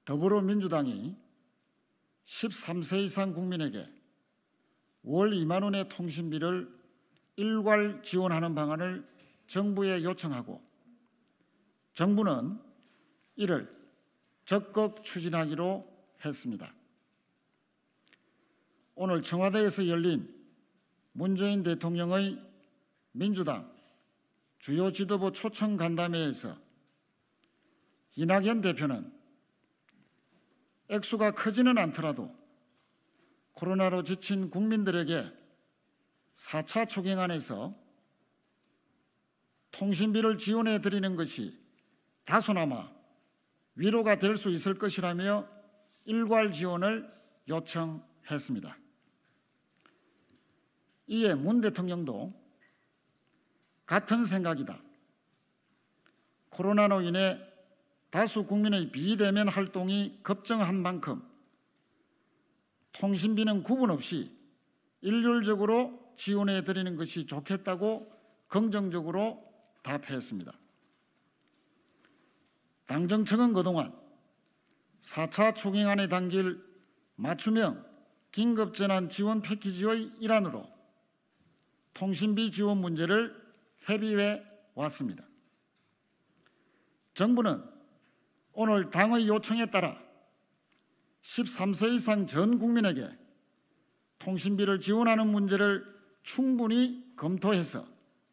더불어민주당이 13세 이상 국민에게 월 2만 원의 통신비를 일괄 지원하는 방안을 정부에 요청하고 정부는 이를 적극 추진하기로 했습니다. 오늘 청와대에서 열린 문재인 대통령의 민주당 주요 지도부 초청 간담회에서 이낙연 대표는 액수가 크지는 않더라도 코로나로 지친 국민들에게 4차 초경안에서 통신비를 지원해 드리는 것이 다소나마 위로가 될 수 있을 것이라며 일괄 지원을 요청했습니다. 이에 문 대통령도 같은 생각이다. 코로나로 인해 다수 국민의 비대면 활동이 급증한 만큼 통신비는 구분 없이 일률적으로 지원해 드리는 것이 좋겠다고 긍정적으로 답했습니다. 당 정청은 그동안 4차 초경안에 담길 맞춤형 긴급재난 지원 패키지의 일환으로 통신비 지원 문제를 협의해 왔습니다. 정부는 오늘 당의 요청에 따라 13세 이상 전 국민에게 통신비를 지원하는 문제를 충분히 검토해서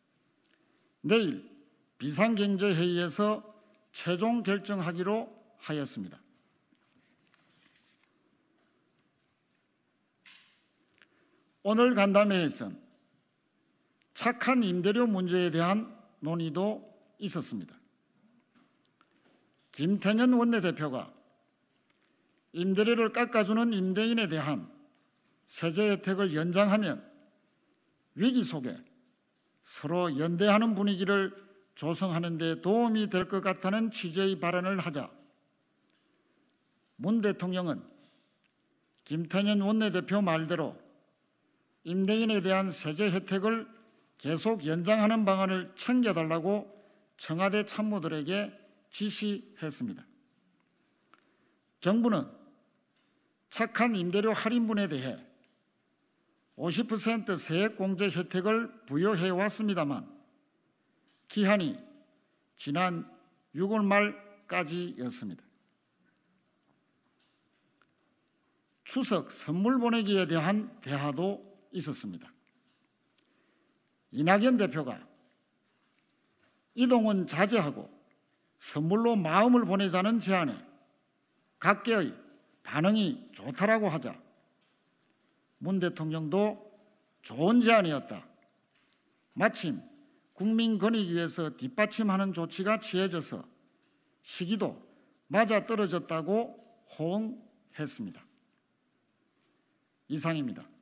내일 비상경제회의에서 최종 결정하기로 하였습니다. 오늘 간담회에서는 착한 임대료 문제에 대한 논의도 있었습니다. 김태년 원내대표가 임대료를 깎아주는 임대인에 대한 세제 혜택을 연장하면 위기 속에 서로 연대하는 분위기를 조성하는 데 도움이 될 것 같다는 취지의 발언을 하자 문 대통령은 김태년 원내대표 말대로 임대인에 대한 세제 혜택을 계속 연장하는 방안을 챙겨달라고 청와대 참모들에게 지시했습니다. 정부는 착한 임대료 할인분에 대해 50% 세액공제 혜택을 부여해 왔습니다만 기한이 지난 6월 말까지였습니다. 추석 선물 보내기에 대한 대화도 있었습니다. 이낙연 대표가 이동은 자제하고 선물로 마음을 보내자는 제안에 각계의 반응이 좋다라고 하자 문 대통령도 좋은 제안이었다. 마침 국민권익위에서 뒷받침하는 조치가 취해져서 시기도 맞아떨어졌다고 호응했습니다. 이상입니다.